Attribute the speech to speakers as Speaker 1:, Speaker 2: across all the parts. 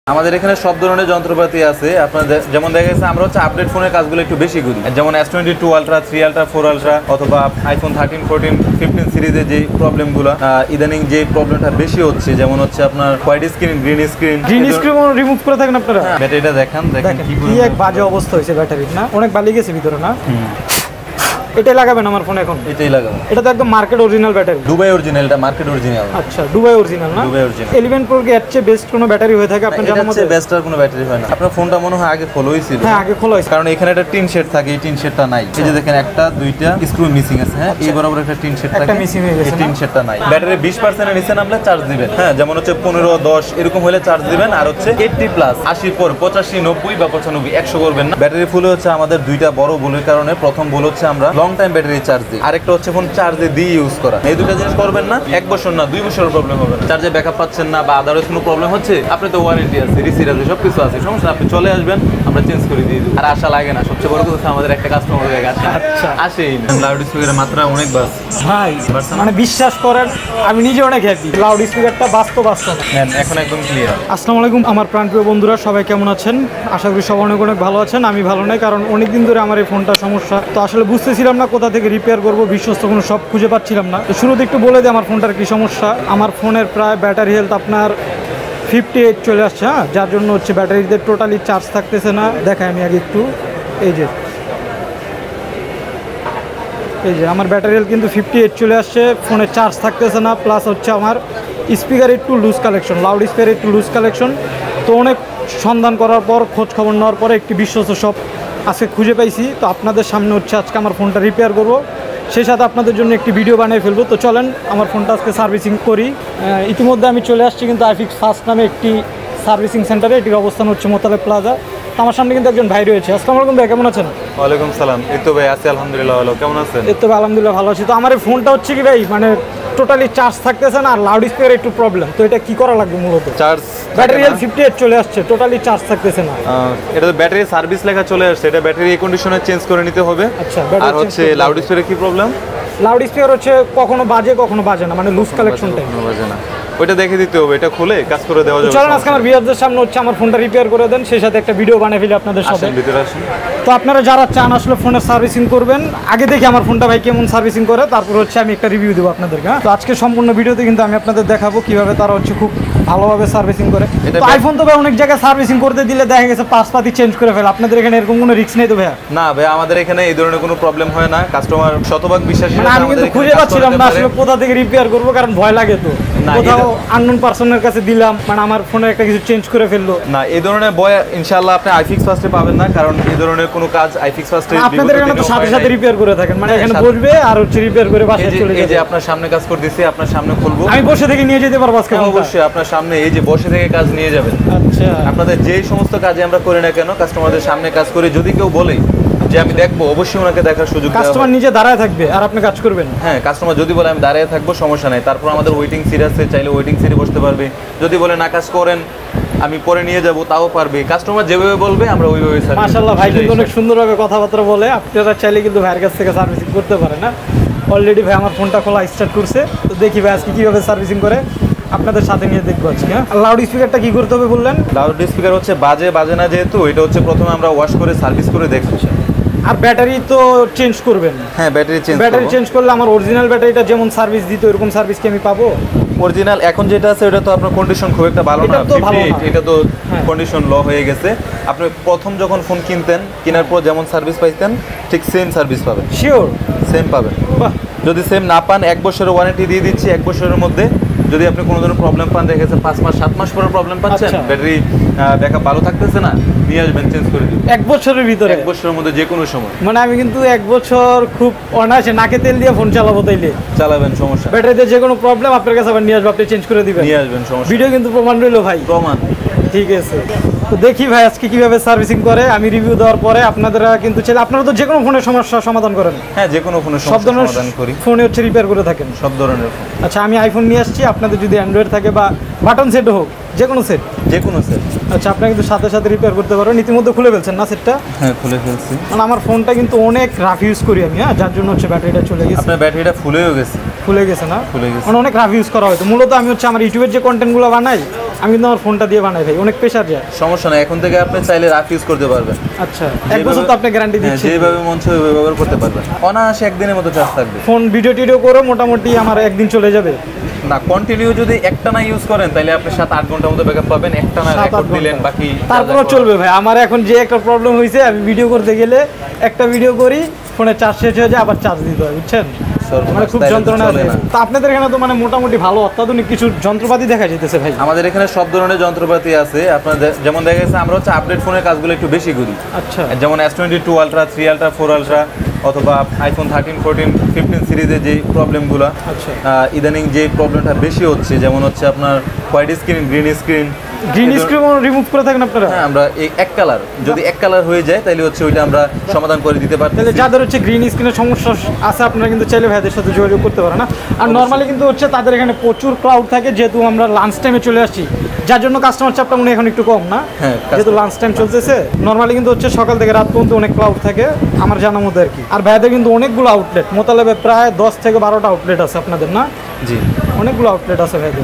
Speaker 1: আমাদের এখানে সব ধরনের যন্ত্রপাতি আছে। আপনাদের যেমন দেখা গেছে আমরা হচ্ছে আপডেট ফোনের কাজগুলো একটু বেশি করি, যেমন S22 আলট্রা, 3 আলট্রা, 4 আলট্রা অথবা আইফোন 13, 14, 15 সিরিজে যে প্রবলেমগুলো ইদানিং যে প্রবলেমটা বেশি হচ্ছে, যেমন হচ্ছে আপনার white screen, green screen
Speaker 2: remove করে থাকেন আপনারা।
Speaker 1: ব্যাটারিটা দেখেন
Speaker 2: কি এক বাজে অবস্থা হয়েছে ব্যাটারির, না অনেক বালি গেছে ভিতরে না। এটাই লাগাবেন আমার ফোনে এখন?
Speaker 1: এটাই লাগাবো।
Speaker 2: এটা তো একদম market original battery.
Speaker 1: Dubai original, এটা মার্কেট অরিজিনাল।
Speaker 2: আচ্ছা, দুবাই অরিজিনাল না?
Speaker 1: Dubai original.
Speaker 2: 11 Pro এর চেয়ে বেস্ট কোনো ব্যাটারি হয়ে থাকে আপনার জানার মতে?
Speaker 1: বেস্ট আর কোনো ব্যাটারি হয় না। আপনার ফোনটা মনে হয় আগে খোলা হয়েছিল।
Speaker 2: হ্যাঁ, আগে খোলা হয়েছে,
Speaker 1: কারণ এখানে একটা টিন শেড থাকে, এই টিন শেডটা নাই। এই যে দেখেন একটা দুইটা স্ক্রু মিসিং আছে। হ্যাঁ, এই বরাবর একটা টিন শেড থাকে,
Speaker 2: একটা মিসিং হয়ে গেছে,
Speaker 1: এই টিন শেডটা নাই। ব্যাটারি 20% এর নিচে নামলে চার্জ দিবেন। হ্যাঁ, যেমন হচ্ছে 15, 10 এরকম হলে চার্জ দিবেন। আর হচ্ছে 80 প্লাস 80 পর 85, 90 বা 95, 100 করবেন না। ব্যাটারি ফুল হচ্ছে আমাদের দুইটা বড় ভুলের কারণে। প্রথম ভুল হচ্ছে আমরা লং টাইম ব্যাটারি চার্জ দিই, আরেকটা হচ্ছে ফোন চার্জে দিয়ে ইউজ করা। এই দুটো জিনিস করবেন না। 1 বছর না 2 বছরের প্রবলেম হবে না। চার্জে ব্যাকআপ পাচ্ছেন না বা আদারওয়াইজ কোনো প্রবলেম হচ্ছে, আপনি তো ওয়ারেন্টি আছে, রিসিট আছে, সবকিছু আছে, সমস্যা আপনি চলে আসবেন, আমরা চেঞ্জ করে দিয়ে দিই। আর আশা লাগে না। সবচেয়ে বড় কথা আমাদের একটা কাস্টমার হয়ে গেছে। আচ্ছা, আসেই না। লাউড স্পিকারের মাত্রা অনেক বাস
Speaker 2: ভাই, মানে বিশ্বাস করেন আমি নিজে অনেক হ্যাপি। লাউড স্পিকারটা বাস্তব।
Speaker 1: এখন একদম ক্লিয়ার।
Speaker 2: আসসালামু আলাইকুম আমার প্রাণপ্রিয় বন্ধুরা, সবাই কেমন আছেন? আশা করি সবাই অনেক অনেক ভালো আছেন। আমি ভালো নাই, কারণ অনেকদিন ধরে আমার এই ফোনটা সমস্যা। তো আসলে বুঝতেছিলাম না কোথা থেকে রিপেয়ার করবো, বিশ্বস্ত কোনো সব খুঁজে পাচ্ছিলাম না। তো শুরুতে একটু বলে দিই আমার ফোনটার কি সমস্যা। আমার ফোনের প্রায় ব্যাটারি হেলথ আপনার 58 চলে আসছে। হ্যাঁ, যার জন্য হচ্ছে ব্যাটারিতে টোটালি চার্জ থাকতেছে না। দেখাই আমি আগে একটু, এই যে আমার ব্যাটারি হেলথ কিন্তু 58 চলে আসছে, ফোনে চার্জ থাকতেছে না। প্লাস হচ্ছে আমার স্পিকার একটু লুজ কালেকশন, লাউড স্পিকার একটু লুজ কালেকশন। তো অনেক সন্ধান করার পর, খোঁজ খবর নেওয়ার পরে একটি বিশ্বস্ত সব আজকে খুঁজে পাইছি। তো আপনাদের সামনে হচ্ছে আজকে আমার ফোনটা রিপেয়ার করব, সেই সাথে আপনাদের জন্য একটি ভিডিও বানিয়ে ফেলবো। তো চলেন আমার ফোনটা আজকে সার্ভিসিং করি। ইতিমধ্যে আমি চলে আসছি কিন্তু আইফিক্স ফার্স্ট নামে একটি সার্ভিসিং সেন্টারে। এটির অবস্থান হচ্ছে মোতালেব প্লাজা। আমার সামনে কিন্তু একজন ভাই রয়েছে। আসসালামু আলাইকুম ভাই, কেমন আছেন?
Speaker 1: ওয়ালাইকুম সালাম। এই তো ভাই আছি আলহামদুলিল্লাহ ভালো। কেমন আছেন?
Speaker 2: এই তো আলহামদুলিল্লাহ ভালো আছি। তো আমার এই ফোনটা হচ্ছে কি ভাই, মানে টোটালি চার্জ থাকতেছে না, আর লাউড স্পিকার একটু প্রবলেম। তো এটা কি করা লাগবে মূলত?
Speaker 1: চার্জ
Speaker 2: ব্যাটারি 58 চলে আসছে, টোটালি চার্জ থাকতেছে না।
Speaker 1: এটা তো ব্যাটারি সার্ভিস লেখা চলে আসছে, এটা ব্যাটারি কন্ডিশনে চেঞ্জ করে নিতে হবে।
Speaker 2: আচ্ছা,
Speaker 1: আর হচ্ছে লাউড স্পিকারে কি প্রবলেম?
Speaker 2: লাউড স্পিকার হচ্ছে কখনো বাজে কখনো বাজে না, মানে লুজ কালেকশন টাইপ।
Speaker 1: বাজে না, ওইটা দেখে দিতে হবে। এটা খুলে কাজ করে দেওয়া যাবে।
Speaker 2: চলেন আজকে আমার ভিউয়ারদের সামনে হচ্ছে আমার ফোনটা রিপেয়ার করে দেন, সেই সাথে একটা ভিডিও বানিয়ে ফেলি আপনাদের সাথে।
Speaker 1: ভিতরে আসেন।
Speaker 2: তো আপনারা যারা চান আসলে ফোনের সার্ভিসিং করবেন, আগে দেখি আমার ফোনটা ভাই কেমন সার্ভিসিং করে, তারপর হচ্ছে আমি একটা রিভিউ দেবো আপনাদেরকে। তো আজকে সম্পূর্ণ ভিডিওতে কিন্তু আমি আপনাদের দেখাবো কিভাবে তারা হচ্ছে খুব ভালোভাবে সার্ভিসিং করে। তো আইফোন তো ভাই অনেক জায়গায় সার্ভিসিং করতে দিলে দেখা গেছে পাতি চেঞ্জ করে ফেলে। আপনাদের এখানে এরকম কোনো রিস্ক নেই তো ভাইয়া?
Speaker 1: না ভাই, আমাদের এখানে এই ধরনের কোনো প্রবলেম হয় না। কাস্টমার শতভাগ বিশ্বাসী।
Speaker 2: আমি কিন্তু খুঁজে পাচ্ছিলাম না আসলে কোথা থেকে রিপেয়ার করবো, কারণ ভয় লাগে তো কোথাও আননোন পারসনের কাছে দিলাম, মানে আমার ফোনে একটা কিছু চেঞ্জ করে ফেললো।
Speaker 1: না, এই ধরনের ভয় ইনশাআল্লাহ আপনি আইফিক্স ফার্স্টে পাবেন না, কারণ এই ধরনের কোনো কাজ আইফিক্স ফার্স্টে
Speaker 2: আপনাদের এখানে তো সাথে সাথে রিপেয়ার করে থাকেন, মানে এখানে বসবে আর হচ্ছে রিপেয়ার করে বাসায় চলে যাবে।
Speaker 1: এই যে আপনার সামনে কাজ করে দিছি, আপনার সামনে খুলবো,
Speaker 2: আমি বসে থেকে নিয়ে যেতে পারবো আজকে?
Speaker 1: অবশ্যই আপনার সামনে এই যে বসে থেকে কাজ নিয়ে যাবেন।
Speaker 2: আচ্ছা,
Speaker 1: আপনাদের যেই সমস্ত কাজে আমরা করি না কেন, কাস্টমারদের সামনে কাজ করে যদি কেউ বলে যে আমি দেখবো, অবশ্যই ওনাকে দেখার সুযোগ দেওয়া হবে।
Speaker 2: কাস্টমার নিজে দাঁড়ায় থাকবে আর আপনি কাজ করবেন?
Speaker 1: হ্যাঁ, কাস্টমার যদি বলে আমি দাঁড়িয়ে থাকবো, সমস্যা নাই। তারপর আমাদের ওয়েটিং সিট আছে, চাইলে ওয়েটিং সিটে বসতে পারবে। যদি বলে না কাজ করেন আমি পরে নিয়ে যাব, তাও পারবে। কাস্টমার যেভাবে বলবে আমরা ওইভাবে সার্ভিস।
Speaker 2: মাশাআল্লাহ, ভাই কিন্তু অনেক সুন্দরভাবে কথাবার্তা বলে। আপনারা চাইলে কিন্তু ভাইয়ের কাছ থেকে সার্ভিসিং করতে পারেন। না অলরেডি ভাই আমার ফোনটা খোলা স্টার্ট করছে। তো দেখি ভাই আজকে কিভাবে সার্ভিসিং করে, আপনাদের সাথে নিয়ে দেখবো আজকে। লাউড স্পিকারটা কি করতে হবে বললেন?
Speaker 1: লাউড স্পিকার হচ্ছে বাজে না, যেহেতু এটা হচ্ছে প্রথমে আমরা ওয়াশ করে সার্ভিস করে দেখছি।
Speaker 2: আর ব্যাটারি তো চেঞ্জ করবেন?
Speaker 1: হ্যাঁ, ব্যাটারি চেঞ্জ
Speaker 2: করলে আমার অরিজিনাল ব্যাটারিটা যেমন সার্ভিস দিত এরকম সার্ভিস কি আমি পাবো?
Speaker 1: অরিজিনাল এখন যেটা আছে ওটা তো আপনার কন্ডিশন খুব একটা ভালো না। এটা তো কন্ডিশন ল হয়ে গেছে। আপনি প্রথম যখন ফোন কেনার পর যেমন সার্ভিস পাইতেন, ঠিক সেম সার্ভিস পাবেন।
Speaker 2: শিওর
Speaker 1: সেম পাবেন। যদি সেম না পান, 1 বছরের ওয়ারেন্টি দিয়ে দিচ্ছি। 1 বছরের মধ্যে যদি আপনি কোনো ধরনের প্রবলেম পান, দেখা গেছে 5 মাস 7 মাস পরে প্রবলেম পাচ্ছেন, ব্যাটারি ব্যাকআপ ভালো থাকতেছে না, নিয়ে আসবেন, চেঞ্জ করে দিবেন
Speaker 2: 1 বছরের ভিতরে।
Speaker 1: 1 বছরের মধ্যে যে কোনো সময়।
Speaker 2: মানে আমি কিন্তু 1 বছর খুব অনায়াসে নাকে তেল দিয়ে ফোন চালাবো, তাইলে
Speaker 1: চালাবেন, সমস্যা।
Speaker 2: ব্যাটারিতে যে কোনো প্রবলেম আপনার কাছে আবার নিয়ে আসবো, আপনি চেঞ্জ করে দিবেন,
Speaker 1: নিয়ে আসবেন, সমস্যা।
Speaker 2: ভিডিও কিন্তু প্রমাণ রইলো ভাই,
Speaker 1: প্রমাণ।
Speaker 2: ঠিক আছে। তো দেখি ভাই আজকে কিভাবে সার্ভিসিং করে। আমি রিভিউ দেওয়ার পরে আপনারা কিন্তু চাইলে, আপনারা তো যে কোনো ফোনের সমস্যা সমাধান করেন?
Speaker 1: হ্যাঁ, যে কোনো ফোনের সমস্যা সমাধান করি।
Speaker 2: ফোনে হচ্ছে রিপেয়ার করে থাকেন
Speaker 1: সব ধরনের ফোন।
Speaker 2: আচ্ছা, আমি আইফোন নিয়ে আসছি, আপনাদের যদি অ্যান্ড্রয়েড থাকে বা বাটন সেট হোক, যে কোনো সেট?
Speaker 1: যে কোনো সেট।
Speaker 2: আচ্ছা, আপনি কিন্তু সাথে সাথে রিপেয়ার করতে পারবেন। ইতিমধ্যে খুলে ফেলছেন না সেটটা?
Speaker 1: হ্যাঁ, খুলে ফেলছি।
Speaker 2: মানে আমার ফোনটা কিন্তু অনেক রাফ ইউজ করি আমি, হ্যাঁ, যার জন্য হচ্ছে ব্যাটারিটা চলে গেছে।
Speaker 1: আপনার ব্যাটারিটা ফুলেও গেছে?
Speaker 2: ফুলে গেছে না?
Speaker 1: ফুলে গেছে।
Speaker 2: মানে অনেক রাফ ইউজ করা হয়তো। মূলত আমি হচ্ছে আমার ইউটিউবের যে কন্টেন্টগুলো বানাই, আমি কিন্তু আমার ফোনটা দিয়ে বানাই ভাই, অনেক প্রেশার যায়।
Speaker 1: সমস্যা নাই, এখন থেকে আপনি চাইলে রাফ ইউজ করতে পারবেন।
Speaker 2: আচ্ছা, এক বছর তো আপনি গ্যারান্টি দিচ্ছেন।
Speaker 1: যেভাবে মন চায় ওইভাবে ব্যবহার করতে পারবেন, অনায়াসে একদিনের মতো চার্জ থাকবে।
Speaker 2: ফোন ভিডিও টিডিও করে মোটামুটি আমার একদিন চলে যাবে
Speaker 1: না, কন্টিনিউ যদি একটা না ইউজ করেন তাহলে আপনি 7-8 ঘন্টার মতো ব্যাকআপ পাবেন। একটা না রেকর্ড দিলেন, বাকি
Speaker 2: তারপরে চলবে ভাই। আমার এখন যে একটা প্রবলেম হয়েছে, আমি ভিডিও করতে গেলে একটা ভিডিও করি, ফোনে চার্জ শেষ হয়ে যায়, আবার চার্জ দিতে হয়, বুঝছেন? মানে খুব যন্ত্রণা আছে। তা আপনাদের এখানে তো মানে মোটামুটি ভালো অত্যাধুনিক কিছু যন্ত্রপাতি দেখা যেতেছে ভাই।
Speaker 1: আমাদের এখানে সব ধরনের যন্ত্রপাতি আছে। আপনাদের যেমন দেখা গেছে আমরা হচ্ছে আপডেট ফোনের কাজগুলো একটু বেশি করি।
Speaker 2: আচ্ছা,
Speaker 1: যেমন S22 Ultra, 3 Ultra, 4 Ultra অথবা iPhone 13, 14, 15 সিরিজের যে প্রবলেমগুলো,
Speaker 2: আচ্ছা,
Speaker 1: ইদানিং যে প্রবলেমটা বেশি হচ্ছে, যেমন হচ্ছে আপনার white screen, green screen
Speaker 2: remove করে থাকেন আপনারা?
Speaker 1: হ্যাঁ, আমরা এই এক কালার, যদি এক কালার হয়ে যায় তাহলে হচ্ছে ওইটা আমরা সমাধান করে দিতে পারি।
Speaker 2: তাহলে যাদের হচ্ছে গ্রিন স্ক্রিনের সমস্যা আছে, আপনারা কিন্তু চাইলে ভাইদের সাথে যোগাযোগ করতে পারেন না। আর নর্মালি কিন্তু হচ্ছে তাদের এখানে প্রচুর ক্রাউড থাকে, যেহেতু আমরা লাঞ্চ টাইমে চলে আসছি, যার জন্য কাস্টমার চাপটা মনে হয় এখন একটু কম না।
Speaker 1: হ্যাঁ,
Speaker 2: যেহেতু লাঞ্চ টাইম চলতেছে, নর্মালি কিন্তু হচ্ছে সকাল থেকে রাত পর্যন্ত অনেক ক্রাউড থাকে আমার জানার মধ্যে আর কি। আর ভাইদের কিন্তু অনেকগুলো আউটলেট, মোতালেবে প্রায় 10 থেকে 12টা আউটলেট আছে আপনাদের, না?
Speaker 1: জি,
Speaker 2: অনেকগুলো আউটলেট আছে ভাইদের।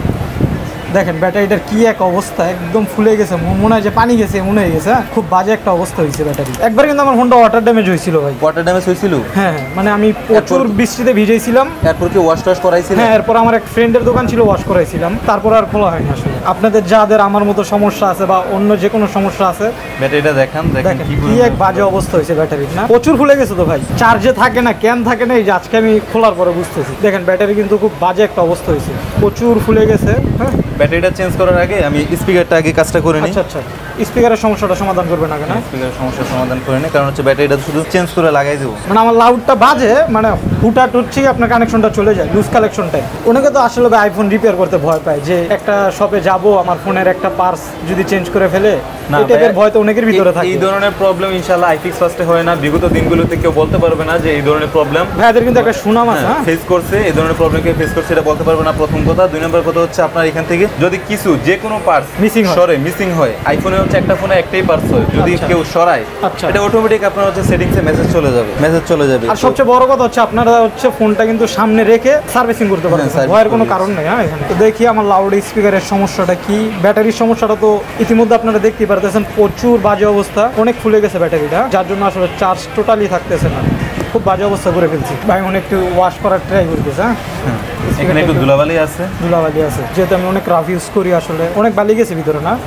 Speaker 2: দেখেন ব্যাটারিটার কি এক অবস্থা, একদম ফুলে গেছে, মনে হয় যে পানি গেছে এমন হয়ে গেছে। খুব বাজে একটা অবস্থা হয়েছে ব্যাটারি। একবার কিন্তু আমার ফোনটা ওয়াটার ড্যামেজ হয়েছিল ভাই।
Speaker 1: ওয়াটার ড্যামেজ হয়েছিল?
Speaker 2: হ্যাঁ, মানে আমি প্রচুর বৃষ্টিতে ভিজেছিলাম।
Speaker 1: এরপর কি ওয়াশ টাশ করাইছিলেন?
Speaker 2: হ্যাঁ, এরপর আমার এক ফ্রেন্ডের দোকান ছিল, ওয়াশ করাইছিলাম, তারপর আর খোলা হয়নি আসলে। আপনাদের যাদের আমার মতো সমস্যা আছে বা অন্য যে কোনো সমস্যা আছে,
Speaker 1: ব্যাটারিটা দেখেন
Speaker 2: কি এক বাজে অবস্থা হয়েছে ব্যাটারির, না? প্রচুর ফুলে গেছে তো ভাই, চার্জে থাকে না, কেন থাকে না, এই যে আজকে আমি খোলার পরে বুঝতেছি। দেখেন ব্যাটারি কিন্তু খুব বাজে একটা অবস্থা হয়েছে, প্রচুর ফুলে গেছে। হ্যাঁ,
Speaker 1: ব্যাটারিটা চেঞ্জ করার আগে আমি স্পিকারটা আগে কাজটা করে নিই।
Speaker 2: আচ্ছা আচ্ছা, স্পিকারের সমস্যাটা সমাধান করবেন আগে, না?
Speaker 1: স্পিকারের সমস্যার সমাধান করে নিই, কারণ হচ্ছে ব্যাটারিটা শুধু চেঞ্জ করে লাগাই দেবো।
Speaker 2: মানে আমার লাউডটা বাজে, মানে হুটহাট হচ্ছে আপনার কানেকশনটা চলে যায়, লুজ কালেকশনটাই। ওনাকে তো আসলে আইফোন রিপেয়ার করতে ভয় পায়, যে একটা শপে যাব, আমার ফোনের একটা পার্টস যদি চেঞ্জ করে ফেলে, এই টাইপের ভয় তো অনেকের ভিতরে থাকে।
Speaker 1: এই ধরনের প্রবলেম ইনশাআল্লাহ আইফিক্স ফার্স্টে হয় না। বিগত দিনগুলোতে কেউ বলতে পারবে না যে এই ধরনের প্রবলেম
Speaker 2: ভাইদের কিন্তু একটা সুনাম আছে, হ্যাঁ,
Speaker 1: ফেস করছে, এই ধরনের প্রবলেমকে ফেস করছে, এটা বলতে পারবে না, প্রথম কথা। 2 নম্বর কথা হচ্ছে আপনার এখান থেকে যদি কিছু যে কোনো পার্টস মিসিং হয়, আইফোনে হচ্ছে একটা ফোনে একটাই পার্টস হয়, যদি কেউ সরায়, এটা অটোমেটিক আপনার হচ্ছে সেটিংসে মেসেজ চলে যাবে।
Speaker 2: আর সবচেয়ে বড় কথা হচ্ছে আপনারা হচ্ছে ফোনটা কিন্তু সামনে রেখে সার্ভিসিং করতে পারবেন, ভয়ের কোনো কারণ নেই। হ্যাঁ, এখানে তো দেখি আমার লাউড স্পিকারের সমস্যাটা কি। ব্যাটারির সমস্যাটা তো ইতিমধ্যে আপনারা দেখতেই পারতেছেন, প্রচুর বাজে অবস্থা, অনেক ফুলে গেছে ব্যাটারিটা, যার জন্য আসলে চার্জ টোটালি থাকতেছে না, খুব বাজে অবস্থা করে ফেলছি ভাই। অনেক একটু ওয়াশ করার ট্রাই করতেছে। হ্যাঁ,
Speaker 1: এখানে একটু ধুলাবালি আছে,
Speaker 2: যেহেতু আমি অনেক রাফ ইউজ করি, আসলে অনেক বালি গেছে ভিতরে, না?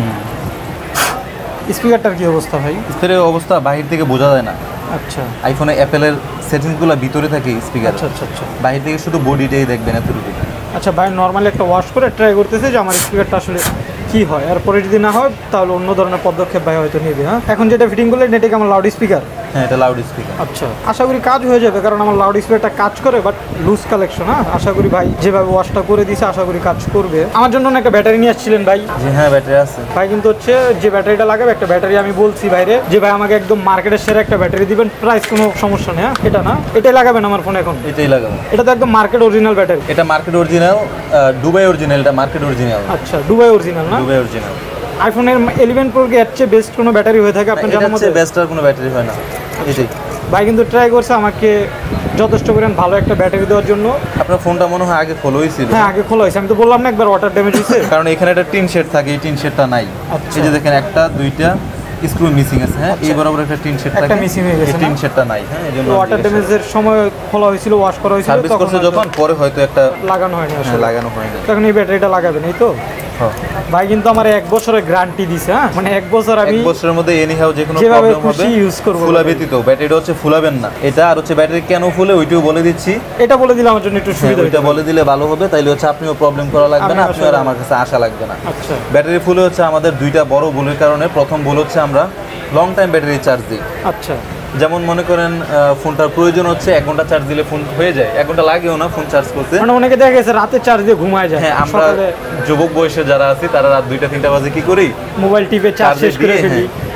Speaker 2: স্পিকারটার কি অবস্থা ভাই?
Speaker 1: স্পিকারের অবস্থা বাহির থেকে বোঝা যায় না।
Speaker 2: আচ্ছা,
Speaker 1: আইফোনে অ্যাপেলের সেটিংসগুলো ভিতরে থাকে স্পিকার।
Speaker 2: আচ্ছা আচ্ছা আচ্ছা,
Speaker 1: বাহির থেকে শুধু বডিটাই দেখবেন এতটুকু।
Speaker 2: আচ্ছা ভাই, নর্মালি একটা ওয়াশ করে ট্রাই করতেছে যে আমার স্পিকারটা আসলে কি হয়, এরপরে যদি না হয় তাহলে অন্য ধরনের পদক্ষেপ ভাই হয়তো নেবে। হ্যাঁ, এখন যেটা ফিটিং করলে নেটে আমার লাউড স্পিকার।
Speaker 1: হ্যাঁ, এটা লাউড স্পিকার।
Speaker 2: আচ্ছা, আশা করি কাজ হয়ে যাবে, কারণ আমার লাউড স্পিকারটা কাজ করে, বাট লুজ কালেকশন। হ্যাঁ, আশা করি ভাই যেভাবে ওয়াশটা করে দিয়েছে, আশা করি কাজ করবে। আমার জন্য একটা ব্যাটারি নিয়ে আসছিলেন ভাই?
Speaker 1: জি হ্যাঁ, ব্যাটারি আছে
Speaker 2: ভাই। কিন্তু হচ্ছে যে ব্যাটারিটা লাগাবে, একটা ব্যাটারি আমি বলছি বাইরে যে ভাই আমাকে একদম মার্কেটের সেরা একটা ব্যাটারি দিবেন, প্রাইস কোনো সমস্যা নেই। হ্যাঁ, এটা না, এটাই লাগাবেন আমার ফোনে এখন?
Speaker 1: এটাই লাগাবো।
Speaker 2: এটা তো একদম মার্কেট অরিজিনাল ব্যাটারি।
Speaker 1: এটা মার্কেট অরিজিনাল, দুবাই অরিজিনাল, এটা মার্কেট অরিজিনাল।
Speaker 2: আচ্ছা, দুবাই অরিজিনাল, না?
Speaker 1: Dubai original.
Speaker 2: আইফোনের 11 প্রো এর চেয়ে বেস্ট কোনো ব্যাটারি হয়ে থাকে আপনার জানার মধ্যে?
Speaker 1: বেস্ট আর কোনো ব্যাটারি হয় না এটাই।
Speaker 2: ভাই কিন্তু ট্রাই করছে আমাকে যথেষ্ট পরিমাণ ভালো একটা ব্যাটারি দেওয়ার জন্য।
Speaker 1: আপনার ফোনটা মনে হয় আগে খোলা হয়েছিল?
Speaker 2: হ্যাঁ, আগে খোলা হয়েছে, আমি তো বললাম না একবার ওয়াটার ড্যামেজ হয়েছে।
Speaker 1: কারণ এখানে একটা টিন শেড থাকে, এই টিন শেডটা নাই। এই যে দেখেন, একটা দুইটা স্ক্রু মিসিং আছে। হ্যাঁ, এই বরাবর একটা টিন শেড থাকে,
Speaker 2: একটা মিসিং হয়ে গেছে,
Speaker 1: টিন শেডটা নাই। হ্যাঁ, এজন্য
Speaker 2: ওয়াটার ড্যামেজের সময় খোলা হয়েছিল, ওয়াশ করা হয়েছিল,
Speaker 1: সার্ভিস করছে যখন, পরে হয়তো একটা
Speaker 2: লাগানো হয়নি আসলে।
Speaker 1: লাগানো হয়নি।
Speaker 2: তখন এই ব্যাটারিটা লাগাবেন, এই তো? ভাই কিন্তু আমার 1 বছরের গ্যারান্টি দিছে। হ্যাঁ, মানে 1 বছর আমি
Speaker 1: 1 বছরের মধ্যে এনিহাউ যে কোনো
Speaker 2: যেভাবে
Speaker 1: প্রবলেম হবে
Speaker 2: খুশি ইউজ করব।
Speaker 1: ফুলা ব্যতীত ব্যাটারিটা হচ্ছে ফুলাবেন না। এটা আর হচ্ছে ব্যাটারি কেন ফুলে ওইটাও বলে দিচ্ছি।
Speaker 2: এটা বলে দিলে আমার জন্য একটু সুবিধা
Speaker 1: এটা বলে দিলে ভালো হবে, তাইলে হচ্ছে আপনিও প্রবলেম করা লাগবে না, আপনি আর আমার কাছে আসা লাগবে না।
Speaker 2: আচ্ছা,
Speaker 1: ব্যাটারি ফুলে হচ্ছে আমাদের দুইটা বড় ভুলের কারণে। প্রথম ভুল হচ্ছে আমরা লং টাইম ব্যাটারি চার্জ দিই।
Speaker 2: আচ্ছা,
Speaker 1: যেমন মনে করেন ফোনটার প্রয়োজন হচ্ছে 1 ঘন্টা চার্জ দিলে ফোন হয়ে যায়, 1 ঘন্টা লাগেও না ফোন চার্জ করতে।
Speaker 2: মানে অনেকে দেখা গেছে রাতে চার্জ দিয়ে ঘুমায় যায়।
Speaker 1: হ্যাঁ, আমরা যুবক বয়সে যারা আছি তারা রাত 2টা 3টা বাজে কি করি,
Speaker 2: মোবাইল টিপে চার্জ শেষ করে ফেলি।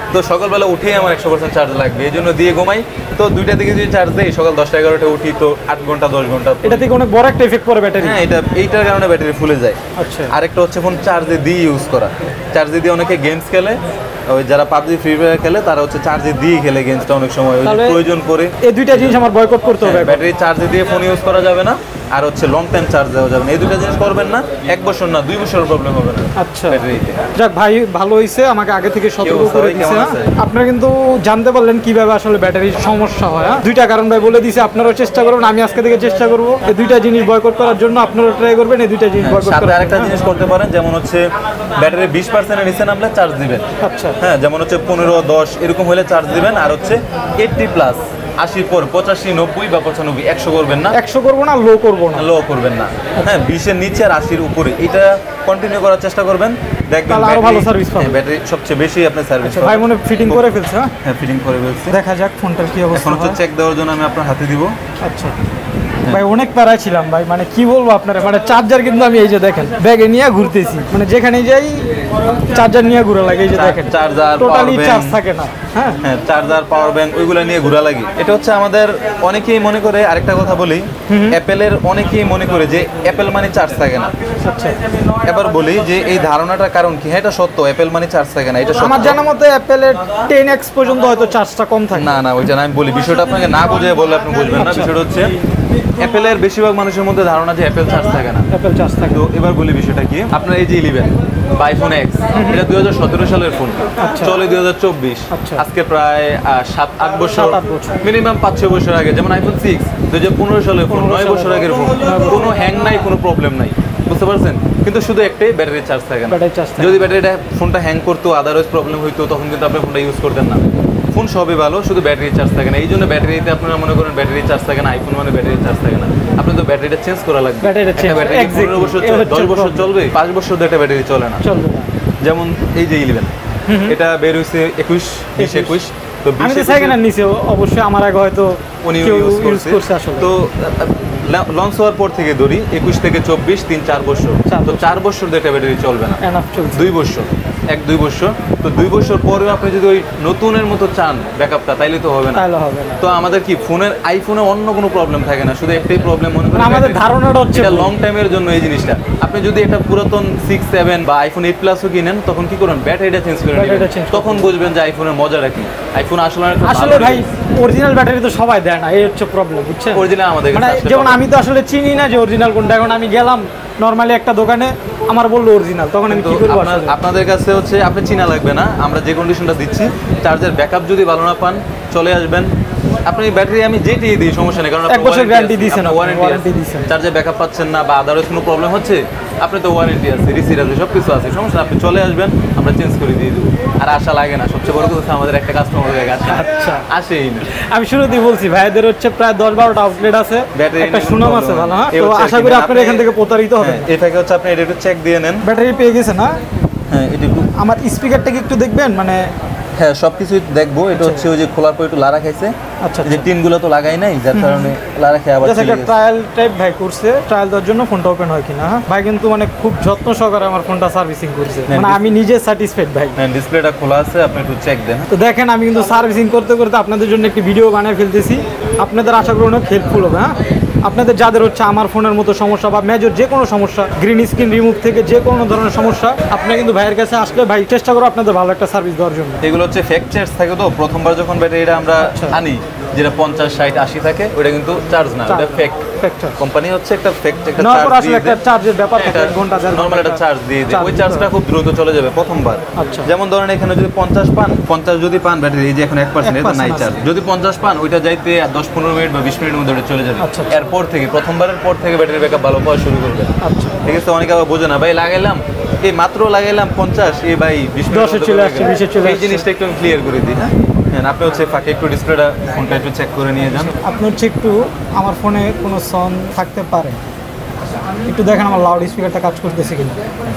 Speaker 1: তো সকালবেলা উঠেই আমার 100% চার্জ লাগবে, এই জন্য দিয়ে ঘুমাই। তো 2টা দিকে যদি চার্জ দেই, সকাল 10টা 11টা উঠি, তো 8 ঘন্টা 10 ঘন্টা।
Speaker 2: এটা থেকে অনেক বড় একটা এফেক্ট পড়ে ব্যাটারি।
Speaker 1: হ্যাঁ, এইটার কারণে ব্যাটারি ফুলে যায়।
Speaker 2: আচ্ছা,
Speaker 1: আরেকটা হচ্ছে ফোন চার্জে দিয়ে ইউজ করা। চার্জে দিয়ে অনেকে গেমস খেলে, ওই যারা পাবজি ফ্রি ফায়ার খেলে তারা হচ্ছে চার্জে দিয়ে খেলে গেমসটা অনেক সময়, প্রয়োজন করে।
Speaker 2: এই দুইটা জিনিস আমার বয়কট করতে হবে।
Speaker 1: ব্যাটারি চার্জে দিয়ে ফোন ইউজ করা যাবে না, আর হচ্ছে লং টাইম চার্জ দেওয়া যাবে না। এই দুটো জিনিস করবেন না, 1 বছর না 2 বছর প্রবলেম হবে না।
Speaker 2: আচ্ছা,
Speaker 1: ব্যাটারিতে।
Speaker 2: যাক ভাই, ভালো হইছে, আমাকে আগে থেকে সতর্ক করে
Speaker 1: সবাই
Speaker 2: দিয়েছে।
Speaker 1: কেমন আছে?
Speaker 2: আপনারা কিন্তু জানতে পারলেন কিভাবে আসলে ব্যাটারির সমস্যা হয়। দুইটা কারণ ভাই বলে দিয়েছে, আপনারাও চেষ্টা করবেন, আমি আজকে থেকে চেষ্টা করব এই দুইটা জিনিস বয়কট করার জন্য। আপনারাও ট্রাই করবেন এই দুইটা জিনিস বয়কট
Speaker 1: সাথে
Speaker 2: করার।
Speaker 1: আরেকটা জিনিস করতে পারেন, যেমন হচ্ছে ব্যাটারি 20% নিচে নামলে চার্জ দিবেন।
Speaker 2: আচ্ছা,
Speaker 1: হ্যাঁ, যেমন হচ্ছে 15 10 এরকম হলে চার্জ দিবেন। আর হচ্ছে 80 প্লাস 80 পর 85 90 বা 95 100 করবেন না।
Speaker 2: 100 করবো না, লো করবো না।
Speaker 1: লো করবেন না। হ্যাঁ, 20-এর নিচে আর 80-এর উপরে এটা কন্টিনিউ করার চেষ্টা করবেন, দেখবেন
Speaker 2: তাহলে আরো ভালো সার্ভিস পাবেন।
Speaker 1: ব্যাটারি সবচেয়ে বেশি আপনি সার্ভিস
Speaker 2: ভাই মনে ফিটিং করে ফেলছে।
Speaker 1: হ্যাঁ, ফিটিং করে ফেলছে।
Speaker 2: দেখা যাক ফোনটার কি অবস্থা।
Speaker 1: এখন হচ্ছে চেক দেওয়ার জন্য আমি আপনার হাতে দিব।
Speaker 2: আচ্ছা ভাই, অনেক প্যারায় ছিলাম ভাই, মানে কি বলবো আপনারা, মানে চার্জার কিন্তু আমি এই যে দেখেন ব্যাগে নিয়ে ঘুরতেছি, মানে যেখানে যাই চার্জার নিয়ে ঘুরে লাগে। এই যে দেখেন
Speaker 1: চার্জার,
Speaker 2: টোটালি চার্জ থাকে না। হ্যাঁ,
Speaker 1: চার্জার, পাওয়ার ব্যাংক ওইগুলো নিয়ে ঘোরা লাগে। এটা হচ্ছে আমাদের অনেকেই মনে করে, আরেকটা কথা বলি, অ্যাপেলের অনেকেই মনে করে যে অ্যাপেল মানে চার্জ থাকে না।
Speaker 2: আচ্ছা,
Speaker 1: এবার বলি যে এই ধারণাটার কারণ কি। হ্যাঁ, এটা সত্য, অ্যাপেল মানে চার্জ থাকে না, এটা সত্য।
Speaker 2: আমার জানা মতে অ্যাপেলের 10x পর্যন্ত হয়তো চার্জটা কম থাকে।
Speaker 1: না, ওইটা না, আমি বলি বিষয়টা আপনাকে না বুঝে বললে আপনি বুঝবেন না। বিষয়টা হচ্ছে অ্যাপেলের বেশিরভাগ মানুষের মধ্যে ধারণা যে অ্যাপেল চার্জ থাকে না।
Speaker 2: অ্যাপেল চার্জ থাকে।
Speaker 1: তো এবার বলি বিষয়টা কি। আপনার এই যে 11 বা আইফোন এক্স, এটা 2017 সালের ফোন, চলে 2024।
Speaker 2: আচ্ছা।
Speaker 1: আজকে প্রায় 7-8 বছর,
Speaker 2: 7-8 বছর,
Speaker 1: মিনিমাম 5-6 বছর আগে। যেমন আইফোন 6 2015 সালের ফোন, 9 বছর আগের ফোন, কোনো হ্যাং নাই, কোনো প্রবলেম নাই, বুঝতে পারছেন? কিন্তু শুধু একটাই, ব্যাটারি চার্জ থাকে না।
Speaker 2: ব্যাটারি চার্জ থাকে।
Speaker 1: যদি ব্যাটারিটা ফোনটা হ্যাং করতো, আদারওয়াইজ প্রবলেম হইতো, তখন কিন্তু আপনি ফোনটা ইউজ করতেন না। ফোন সবই ভালো, শুধু ব্যাটারি চার্জ থাকে না। এই জন্য ব্যাটারিতে আপনারা মনে করেন ব্যাটারি চার্জ থাকে না, আইফোন মানে ব্যাটারি চার্জ থাকে না। আপনি তো ব্যাটারিটা চেঞ্জ করা লাগবে।
Speaker 2: ব্যাটারিটা চেঞ্জ,
Speaker 1: ব্যাটারি 15 বছর, 10 বছর চলবে, 5 বছর ধরে একটা ব্যাটারি চলে না।
Speaker 2: চলবে না।
Speaker 1: যেমন এই যে 11, এটা বের হয়েছে 21 তো
Speaker 2: আমি তো সেকেন্ড হ্যান্ড নিছি, অবশ্যই আমার আগে হয়তো
Speaker 1: উনি
Speaker 2: কেউ
Speaker 1: ইউজ
Speaker 2: ইউজ করছে আসলে।
Speaker 1: তো লঞ্চ হওয়ার পর থেকে ধরি 21 থেকে 24, 3-4 বছর, তো 4 বছর ধরে একটা ব্যাটারি চলবে না।
Speaker 2: এনাফ চলছে
Speaker 1: 2 বছর, 1-2 বছর। তো 2 বছর পরেও আপনি যদি ওই নতুনের মতো চান ব্যাকআপটা, তাইলে তো হবে না।
Speaker 2: তাহলে হবে না।
Speaker 1: তো আমাদের কি ফোনের, আইফোনে অন্য কোনো প্রবলেম থাকে না, শুধু একটাই প্রবলেম মনে করেন
Speaker 2: আমাদের ধারণাটা হচ্ছে
Speaker 1: এটা লং টাইমের জন্য এই জিনিসটা। আপনি যদি একটা পুরাতন 6, 7 বা আইফোন 8 প্লাসও কিনেন, তখন কি করুন, ব্যাটারিটা চেঞ্জ করে
Speaker 2: ব্যাটারিটা
Speaker 1: নেবেন,
Speaker 2: চেঞ্জ
Speaker 1: তখন বুঝবেন যে আইফোনের মজাটা কি। আইফোন
Speaker 2: আসলে ভাই অরিজিনাল ব্যাটারি তো সবাই দেয় না, এই হচ্ছে প্রবলেম, বুঝছেন?
Speaker 1: অরিজিনাল আমাদের
Speaker 2: মানে যেমন আমি তো আসলে চিনি না যে অরিজিনাল কোনটা। এখন আমি গেলাম নরমালি একটা দোকানে, আমার বললো অরিজিনাল, তখন আমি কি করবো?
Speaker 1: আপনাদের কাছে হচ্ছে আপনি চিনা লাগবে না, আমরা যে কন্ডিশনটা দিচ্ছি, চার্জের ব্যাকআপ যদি ভালো না পান, চলে আসবেন। আপনি ব্যাটারি আমি যেটিই দিই সমস্যা নেই, কারণ
Speaker 2: 1 বছর গ্যারান্টি দিয়েছেন, ওয়ারেন্টি দিয়েছেন।
Speaker 1: চার্জে ব্যাকআপ পাচ্ছেন না বা আদারওয়াইজ কোনো প্রবলেম হচ্ছে, আপনি তো ওয়ারেন্টি আছে, রিসিট আছে, সব কিছু আছে, সমস্যা আপনি চলে আসবেন, আমরা চেঞ্জ করে দিয়ে দেবো। আর আশা লাগে না, সবচেয়ে বড় কথা আমাদের একটা কাস্টমার হয়ে গেছে,
Speaker 2: আচ্ছা
Speaker 1: আসেই না।
Speaker 2: আমি শুরুতেই বলছি ভাইদের হচ্ছে প্রায় 10-12টা আউটলেট আছে, একটা সুনাম আছে ভালো। হ্যাঁ, তো আশা করি আপনারা এখান থেকে প্রতারিত হবেন।
Speaker 1: এটাকে হচ্ছে আপনি এটা একটু চেক দিয়ে নেন।
Speaker 2: ব্যাটারি পেয়ে গেছে না?
Speaker 1: হ্যাঁ, এটা একটু
Speaker 2: আমার স্পিকারটাকে একটু দেখবেন, মানে
Speaker 1: হ্যাঁ সবকিছুই দেখবো। এটা হচ্ছে ওই যে খোলার পর একটু লারা খাইছে,
Speaker 2: আচ্ছা,
Speaker 1: যে টিনগুলো তো লাগাই নাই, যার কারণে লারা খেয়ে আবার
Speaker 2: একটা ট্রায়াল টাইপ ভাই করছে, ট্রায়াল দেওয়ার জন্য ফোনটা ওপেন হয় কিনা। হ্যাঁ ভাই, কিন্তু মানে খুব যত্ন সহকারে আমার ফোনটা সার্ভিসিং করছে, মানে আমি নিজে স্যাটিসফাইড ভাই।
Speaker 1: ডিসপ্লেটা খোলা আছে, আপনি একটু চেক দেন।
Speaker 2: তো দেখেন, আমি কিন্তু সার্ভিসিং করতে করতে আপনাদের জন্য একটি ভিডিও বানিয়ে ফেলতেছি, আপনাদের আশা করি অনেক হেল্পফুল হবে। হ্যাঁ, আপনাদের যাদের হচ্ছে আমার ফোনের মতো সমস্যা বা মেজর যে কোনো সমস্যা, গ্রিন স্ক্রিন রিমুভ থেকে যে কোনো ধরনের সমস্যা, আপনি কিন্তু ভাইয়ের কাছে আসলে ভাই চেষ্টা করো আপনাদের ভালো একটা সার্ভিস দেওয়ার জন্য।
Speaker 1: এগুলো হচ্ছে ফেক চার্জ থাকে, তো প্রথমবার যখন ব্যাটারিটা আমরা আনি, যেটা 50, 60, 80 থাকে, ওটা কিন্তু চার্জ না, ওটা ফেক। কোম্পানি হচ্ছে একটা ফেক একটা চার্জ দিয়ে
Speaker 2: একটা চার্জের ব্যাপার থাকে, 1 ঘন্টা
Speaker 1: নরমাল একটা চার্জ দিয়ে দেয়, ওই চার্জটা খুব দ্রুত চলে যাবে প্রথমবার।
Speaker 2: আচ্ছা,
Speaker 1: যেমন ধরেন এখানে যদি 50 পান, 50 যদি পান ব্যাটারি, এই যে এখন 1% এটা নাই চার্জ, যদি 50 পান, ওইটা যাইতে 10-15 মিনিট বা 20 মিনিটের মধ্যে ওটা চলে যাবে। এরপর থেকে প্রথমবারের পর থেকে ব্যাটারি ব্যাকআপ ভালো পাওয়া শুরু করবে।
Speaker 2: আচ্ছা,
Speaker 1: ঠিক আছে। অনেকে আবার বোঝে না, ভাই লাগাইলাম, এই মাত্র লাগাইলাম 50, এই ভাই 20
Speaker 2: 10-এ চলে আসছে, 20-এ চলে আসছে।
Speaker 1: এই জিনিসটা একটু ক্লিয়ার করে দিই। হ্যাঁ, আপনি হচ্ছে ফাঁকে একটু ডিসপ্লেটা ফোনটা একটু চেক করে নিয়ে যান।
Speaker 2: আপনি হচ্ছে একটু আমার ফোনে কোনো সাউন্ড থাকতে পারে, একটু দেখেন আমার লাউড স্পিকারটা কাজ করতেছে কিনা।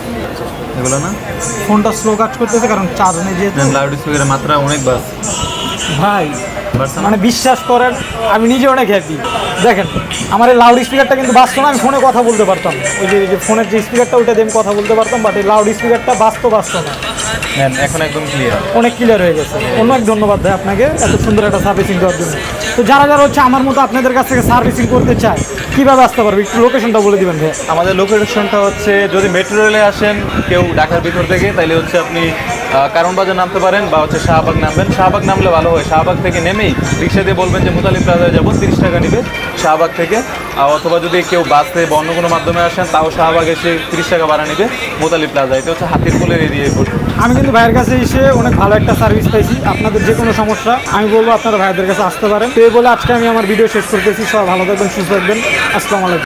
Speaker 1: এগুলো না,
Speaker 2: ফোনটা স্লো কাজ করতেছে কারণ চার্জ নেই, যেহেতু
Speaker 1: লাউড স্পিকারের মাত্রা অনেক বাস
Speaker 2: ভাই
Speaker 1: পারছেন?
Speaker 2: মানে বিশ্বাস করেন আমি নিজে অনেক হ্যাপি। দেখেন আমার এই লাউড স্পিকারটা কিন্তু বাস্তব না, আমি ফোনে কথা বলতে পারতাম, ওই যে ফোনের যে স্পিকারটা ওইটা দিয়ে আমি কথা বলতে পারতাম, বাট এই লাউড স্পিকারটা বাস্তব না,
Speaker 1: এখন একদম ক্লিয়ার।
Speaker 2: অনেক ক্লিয়ার হয়ে গেছে। অনেক ধন্যবাদ ভাই আপনাকে এত সুন্দর একটা সার্ভিসিং দেওয়ার জন্য। তো যারা যারা হচ্ছে আমার মতো আপনাদের কাছ থেকে সার্ভিসিং করতে চায় কীভাবে আসতে পারবে, একটু লোকেশনটা বলে দিবেন ভাই।
Speaker 1: আমাদের লোকেশনটা হচ্ছে যদি মেট্রো রেলে আসেন কেউ ঢাকার ভিতর থেকে, তাহলে হচ্ছে আপনি কারণ বাজার নামতে পারেন বা হচ্ছে শাহবাগ নামবেন। শাহবাগ নামলে ভালো হয়, শাহবাগ থেকে নেমেই রিক্সা দিয়ে বলবেন যে মুতালিব প্লাজায় যাবো, 30 টাকা নেবে শাহবাগ থেকে। অথবা যদি কেউ বাসে বা অন্য কোনো মাধ্যমে আসেন তাও শাহবাগ এসে 30 টাকা ভাড়া নেবে মুতালিব প্লাজা। এটা হচ্ছে হাতিরপুলের এরিয়ায় পড়বে।
Speaker 2: আমি কিন্তু ভাইয়ের কাছে এসে অনেক ভালো একটা সার্ভিস পাইছি। আপনাদের যে কোনো সমস্যা আমি বলবো আপনারা ভাইদের কাছে আসতে পারেন। তো এই বলে আজকে আমি আমার ভিডিও শেষ করতেছি। সবাই ভালো থাকবেন, সুস্থ থাকবেন। আসসালামু আলাইকুম।